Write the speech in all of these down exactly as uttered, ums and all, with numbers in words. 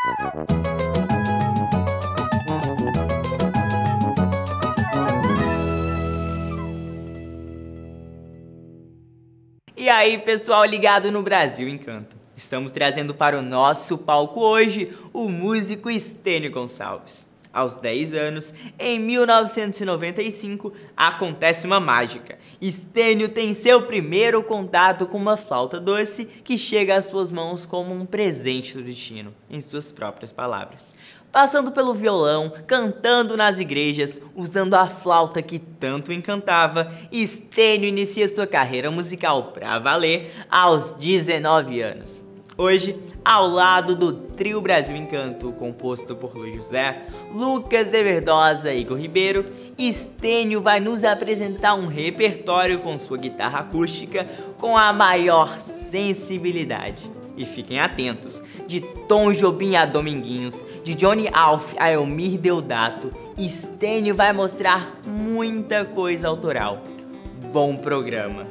E aí, pessoal ligado no Brasil Encanto, estamos trazendo para o nosso palco hoje o músico Estênio Gonçalves. Aos dez anos, em mil novecentos e noventa e cinco, acontece uma mágica. Estênio tem seu primeiro contato com uma flauta doce que chega às suas mãos como um presente do destino, em suas próprias palavras. Passando pelo violão, cantando nas igrejas, usando a flauta que tanto encantava, Estênio inicia sua carreira musical pra valer aos dezenove anos. Hoje, ao lado do Trio Brasil Encanto, composto por Luiz José, Lucas Everdosa e Igor Ribeiro, Estênio vai nos apresentar um repertório com sua guitarra acústica com a maior sensibilidade. E fiquem atentos, de Tom Jobim a Dominguinhos, de Johnny Alf a Elmir Deodato, Estênio vai mostrar muita coisa autoral. Bom programa!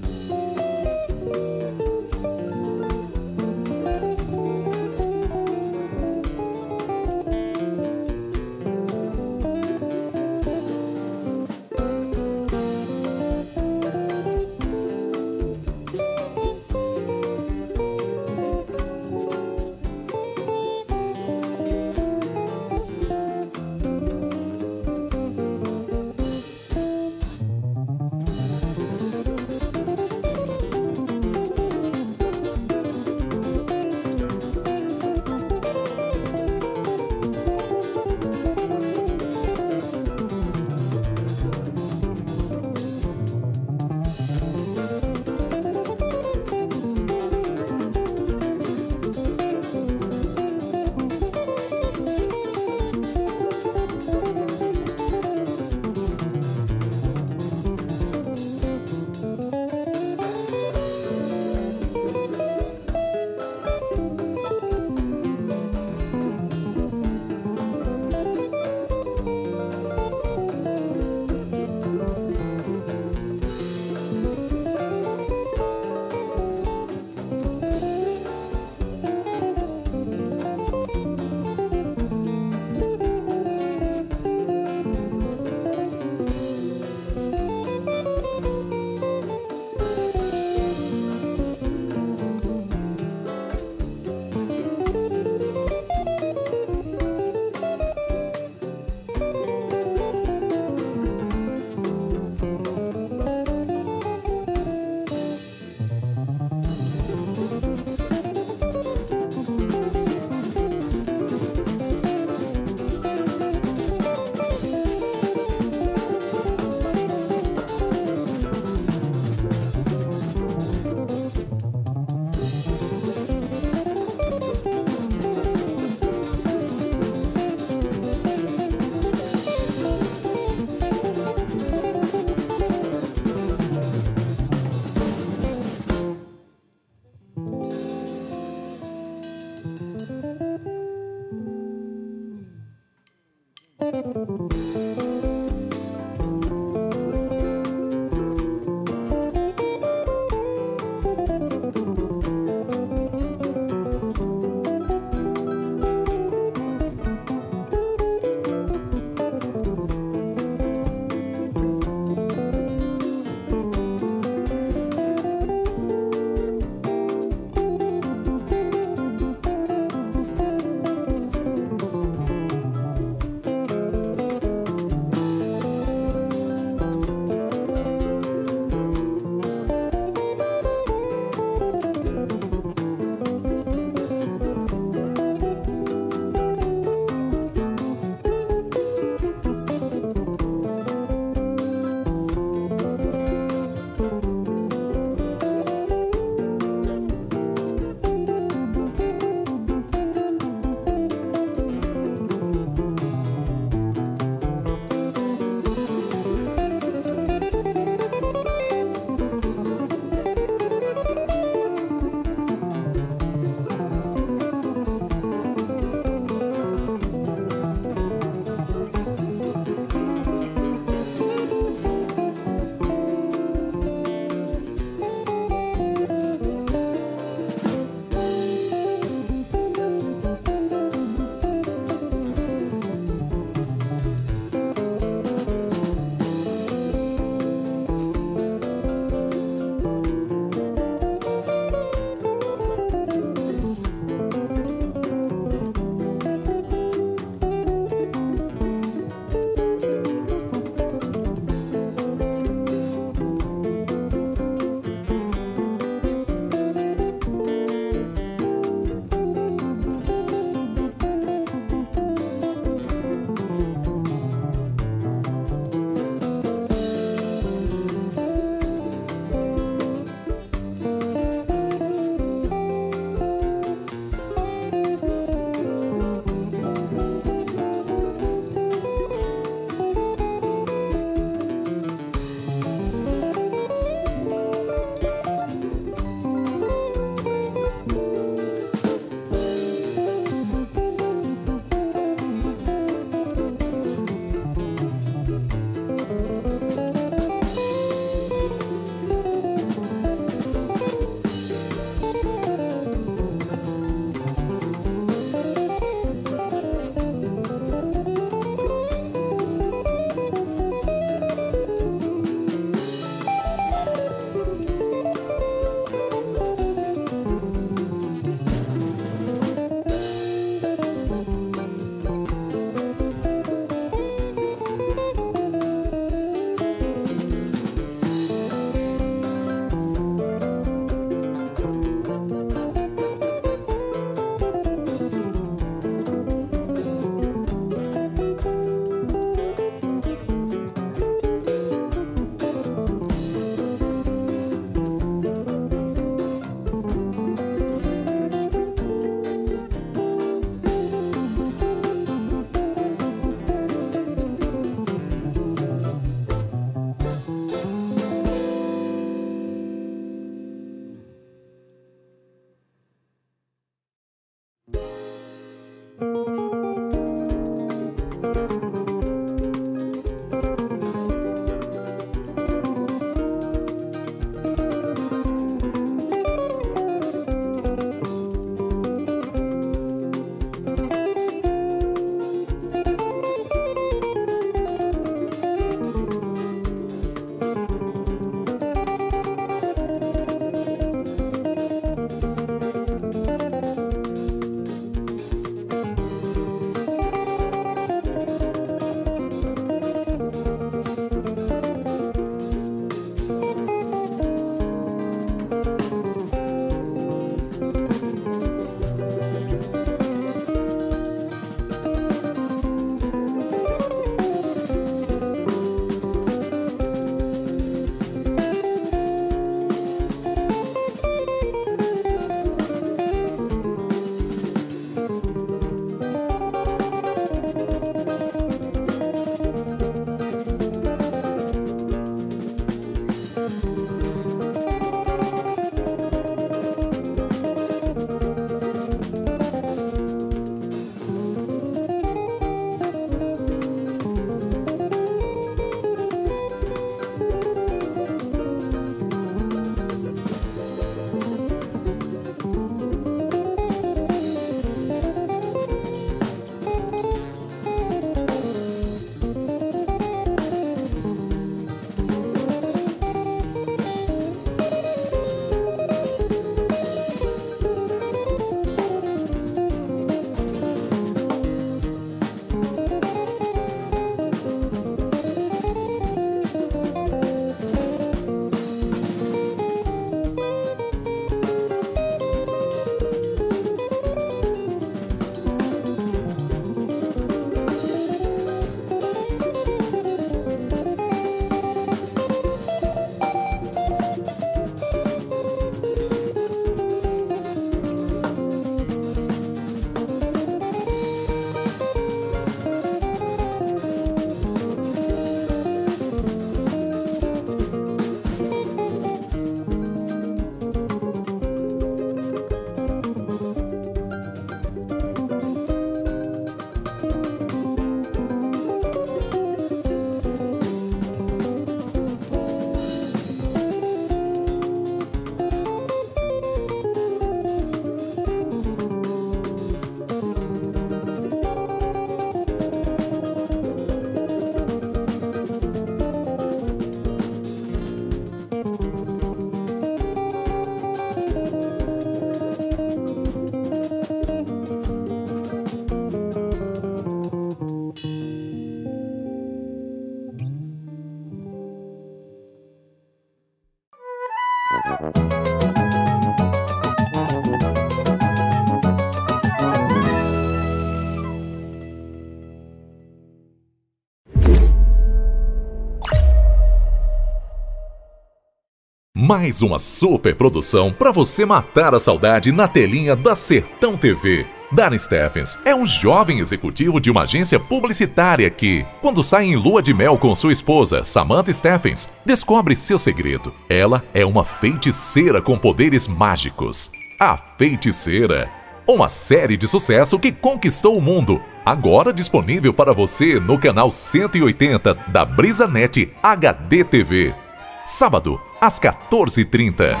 Mais uma super produção para você matar a saudade na telinha da Sertão T V. Darren Steffens é um jovem executivo de uma agência publicitária que, quando sai em lua de mel com sua esposa, Samantha Steffens, descobre seu segredo. Ela é uma feiticeira com poderes mágicos. A Feiticeira. Uma série de sucesso que conquistou o mundo. Agora disponível para você no canal cento e oitenta da BrisaNet H D T V. Sábado, às quatorze e trinta.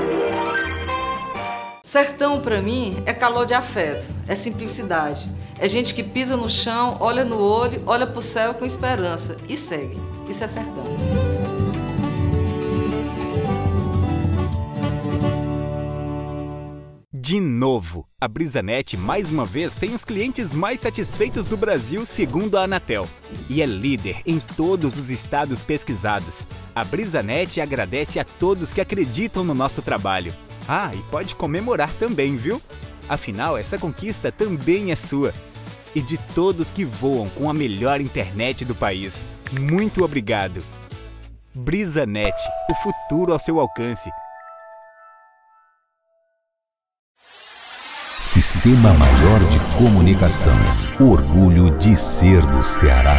Sertão, pra mim, é calor de afeto, é simplicidade. É gente que pisa no chão, olha no olho, olha pro céu com esperança e segue. Isso é sertão. De novo, a BrisaNet mais uma vez tem os clientes mais satisfeitos do Brasil segundo a Anatel. E é líder em todos os estados pesquisados. A BrisaNet agradece a todos que acreditam no nosso trabalho. Ah, e pode comemorar também, viu? Afinal, essa conquista também é sua. E de todos que voam com a melhor internet do país. Muito obrigado. BrisaNet, o futuro ao seu alcance. Sistema Maior de Comunicação. Orgulho de ser do Ceará.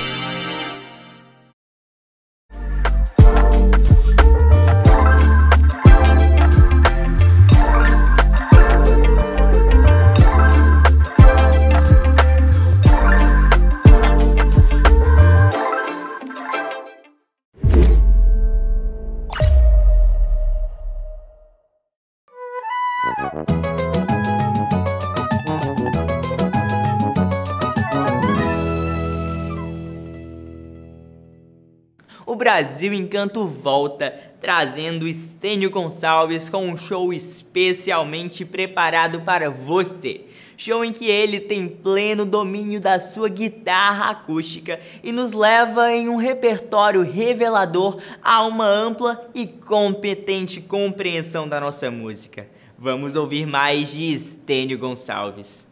O Brasil Encanto volta, trazendo Stênio Gonçalves com um show especialmente preparado para você. Show em que ele tem pleno domínio da sua guitarra acústica e nos leva em um repertório revelador a uma ampla e competente compreensão da nossa música. Vamos ouvir mais de Stênio Gonçalves.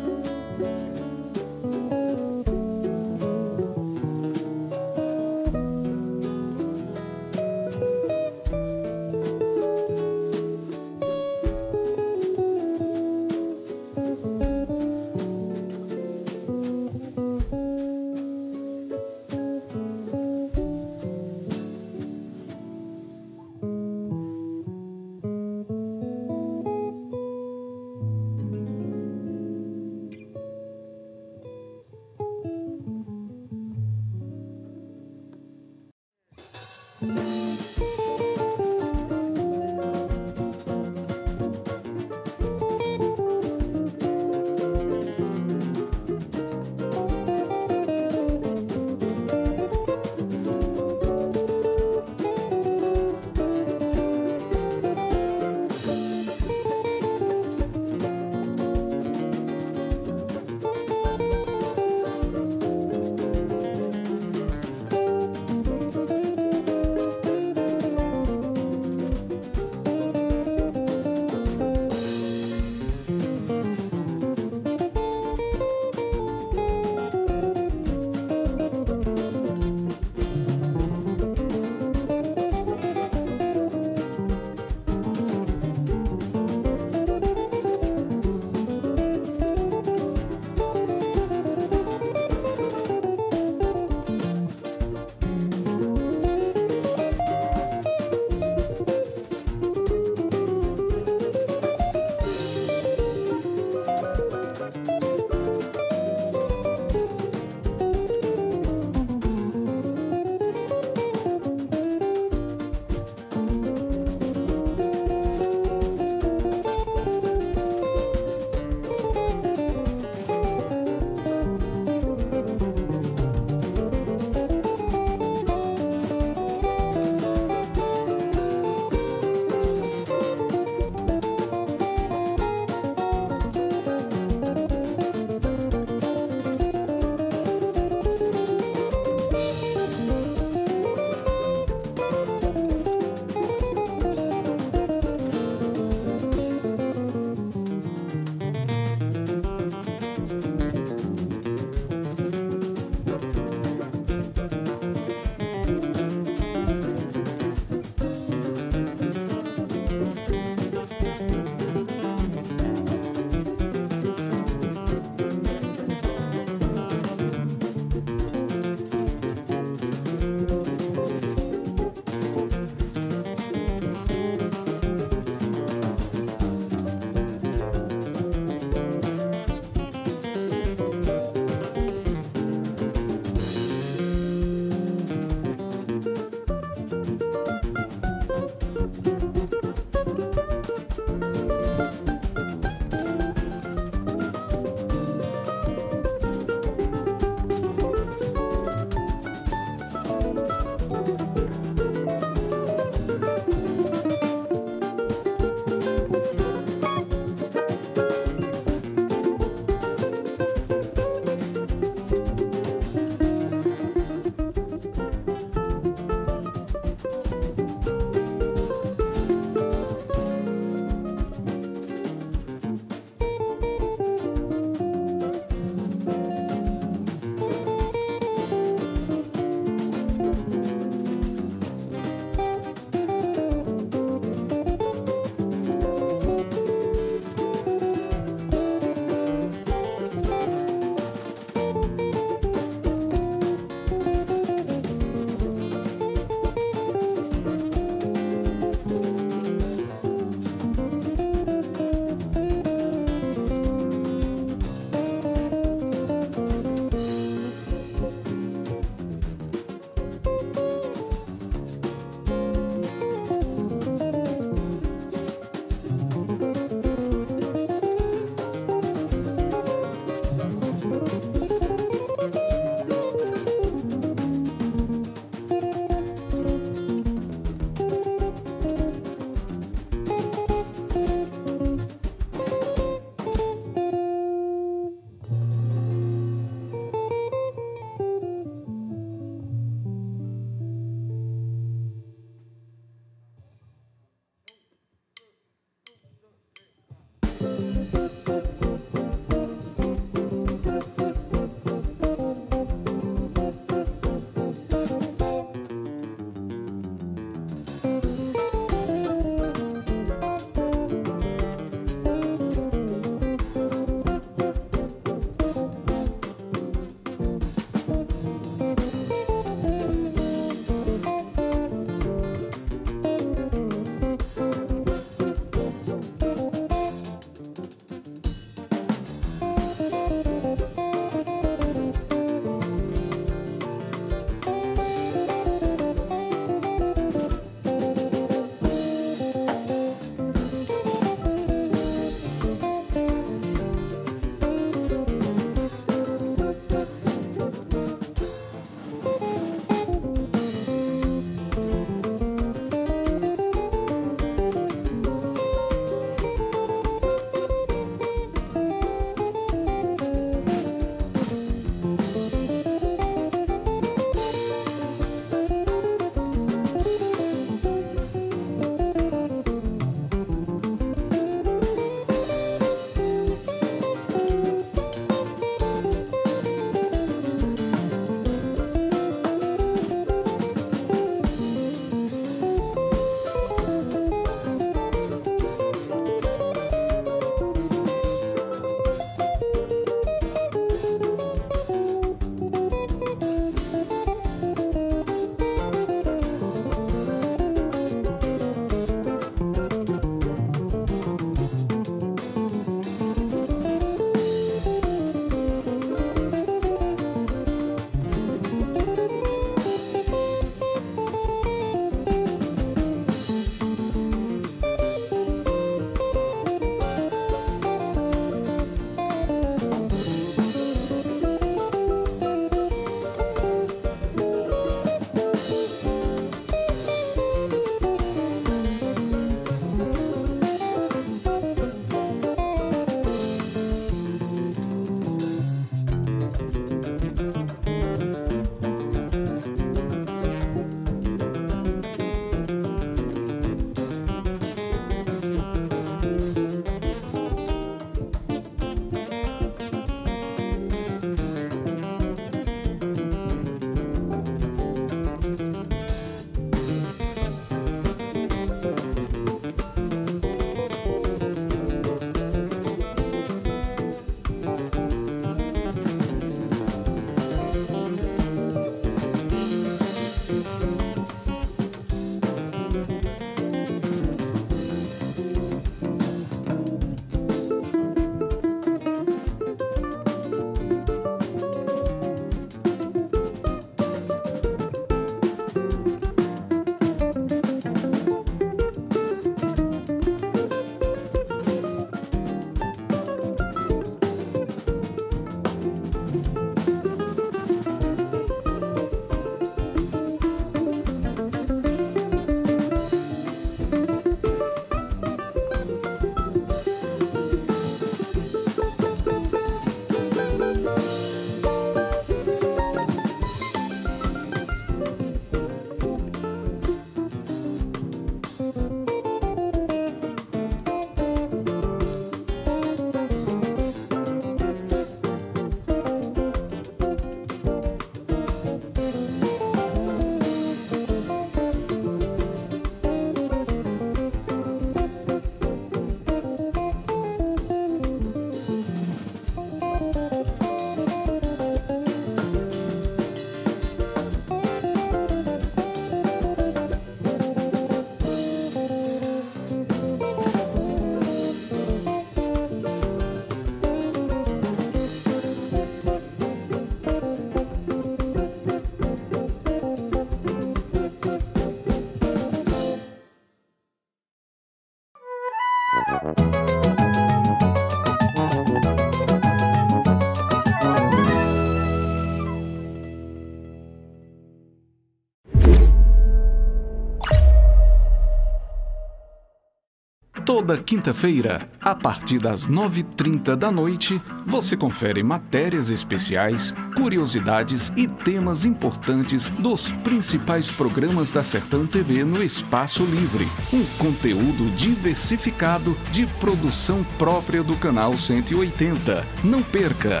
Toda quinta-feira, a partir das nove e trinta da noite, você confere matérias especiais, curiosidades e temas importantes dos principais programas da Sertão T V no Espaço Livre. Um conteúdo diversificado de produção própria do canal cento e oitenta. Não perca!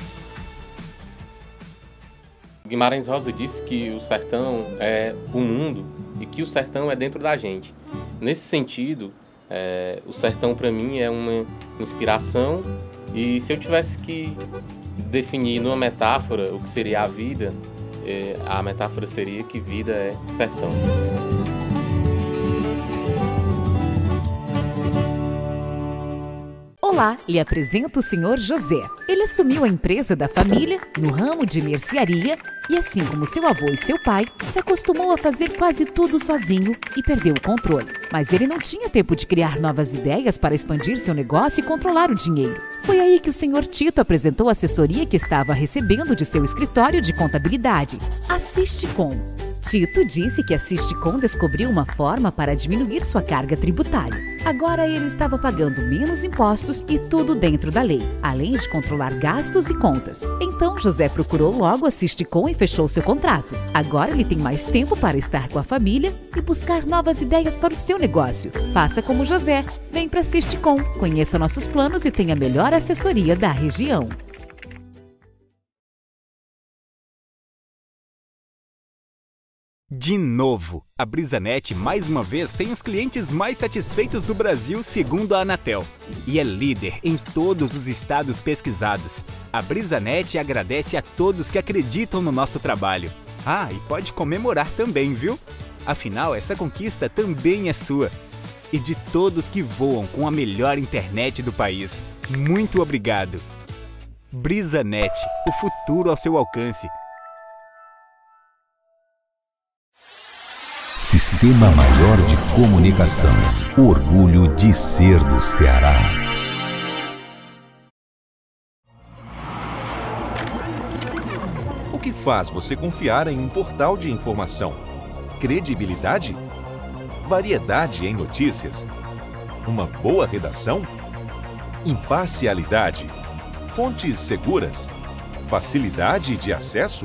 Guimarães Rosa disse que o sertão é o mundo e que o sertão é dentro da gente. Nesse sentido, É, o sertão para mim é uma inspiração, e se eu tivesse que definir numa metáfora o que seria a vida, é, a metáfora seria que vida é sertão. Olá, lhe apresento o senhor José. Ele assumiu a empresa da família no ramo de mercearia e, assim como seu avô e seu pai, se acostumou a fazer quase tudo sozinho e perdeu o controle. Mas ele não tinha tempo de criar novas ideias para expandir seu negócio e controlar o dinheiro. Foi aí que o senhor Tito apresentou a assessoria que estava recebendo de seu escritório de contabilidade, a Sisticom. Tito disse que a Sisticom descobriu uma forma para diminuir sua carga tributária. Agora ele estava pagando menos impostos e tudo dentro da lei, além de controlar gastos e contas. Então José procurou logo a Sisticom e fechou seu contrato. Agora ele tem mais tempo para estar com a família e buscar novas ideias para o seu negócio. Faça como José, vem para a Sisticom, conheça nossos planos e tenha a melhor assessoria da região. De novo, a BrisaNet mais uma vez tem os clientes mais satisfeitos do Brasil segundo a Anatel. E é líder em todos os estados pesquisados. A BrisaNet agradece a todos que acreditam no nosso trabalho. Ah, e pode comemorar também, viu? Afinal, essa conquista também é sua. E de todos que voam com a melhor internet do país. Muito obrigado. BrisaNet, o futuro ao seu alcance. Sistema Maior de Comunicação. Orgulho de ser do Ceará. O que faz você confiar em um portal de informação? Credibilidade? Variedade em notícias? Uma boa redação? Imparcialidade? Fontes seguras? Facilidade de acesso?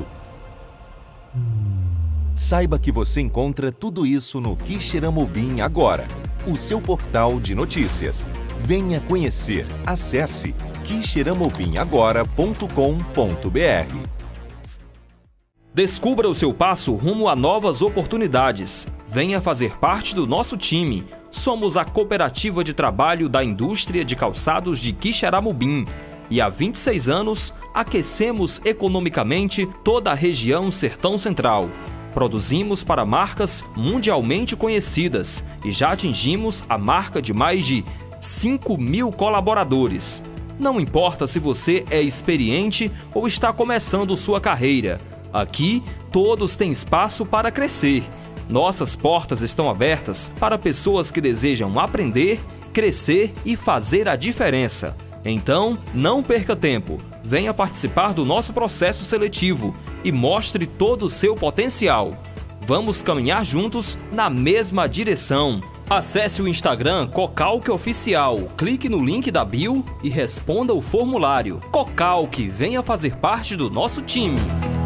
Saiba que você encontra tudo isso no Quixeramobim agora, o seu portal de notícias. Venha conhecer. Acesse quixeramobim agora ponto com ponto br. Descubra o seu passo rumo a novas oportunidades. Venha fazer parte do nosso time. Somos a Cooperativa de Trabalho da Indústria de Calçados de Quixeramobim. E há vinte e seis anos, aquecemos economicamente toda a região Sertão Central. Produzimos para marcas mundialmente conhecidas e já atingimos a marca de mais de cinco mil colaboradores. Não importa se você é experiente ou está começando sua carreira, aqui todos têm espaço para crescer. Nossas portas estão abertas para pessoas que desejam aprender, crescer e fazer a diferença. Então, não perca tempo. Venha participar do nosso processo seletivo e mostre todo o seu potencial. Vamos caminhar juntos na mesma direção. Acesse o Instagram Cocalque Oficial, clique no link da bio e responda o formulário. Cocalque, venha fazer parte do nosso time.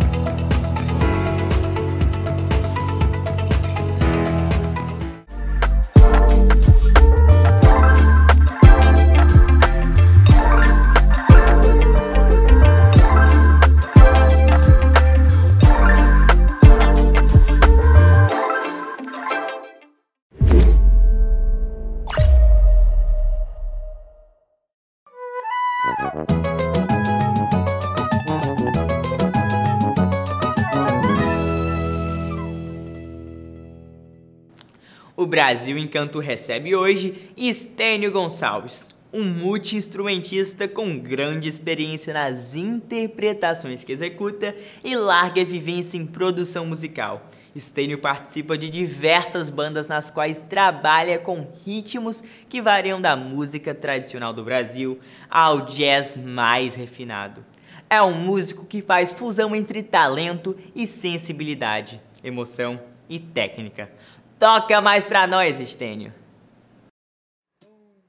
O Brasil em Canto recebe hoje Estênio Gonçalves, um multi-instrumentista com grande experiência nas interpretações que executa e larga vivência em produção musical. Estênio participa de diversas bandas nas quais trabalha com ritmos que variam da música tradicional do Brasil ao jazz mais refinado. É um músico que faz fusão entre talento e sensibilidade, emoção e técnica. Toca mais pra nós, Estênio.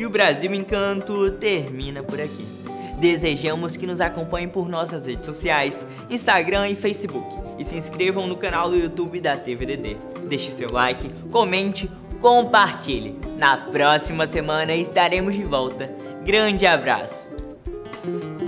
E o Brasil Encanto termina por aqui. Desejamos que nos acompanhem por nossas redes sociais, Instagram e Facebook. E se inscrevam no canal do YouTube da T V D D. Deixe seu like, comente, compartilhe. Na próxima semana estaremos de volta. Grande abraço!